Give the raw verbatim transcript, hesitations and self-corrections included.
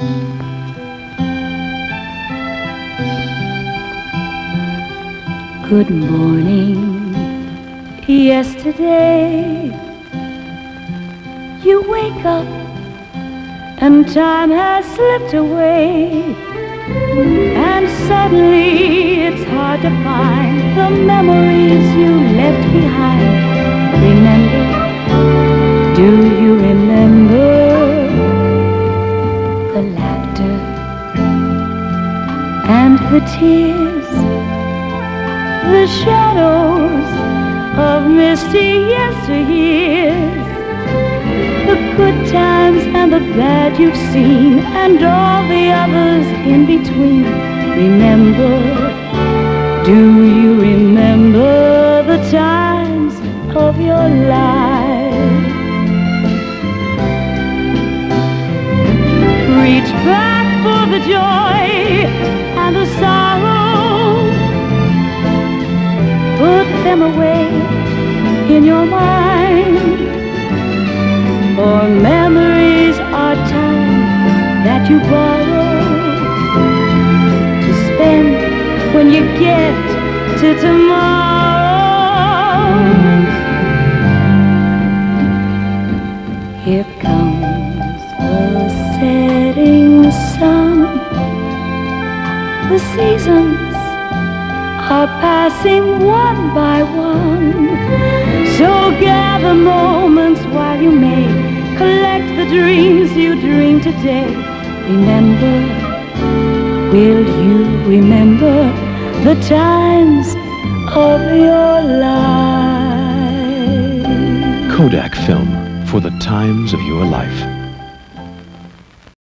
Good morning, yesterday. You wake up and time has slipped away, and suddenly it's hard to find the memories you left behind. Remember, do you remember the laughter and the tears, the shadows of misty yesteryears, the good times and the bad you've seen, and all the others in between? Remember, do you remember the times of your life? Reach back for the joy and the sorrow, put them away in your mind, for memories are time that you borrow to spend when you get to tomorrow. Here comes the setting sun, the seasons are passing one by one, so gather moments while you may, collect the dreams you dream today. Remember, will you remember the times of your life? Kodak film, for the times of your life.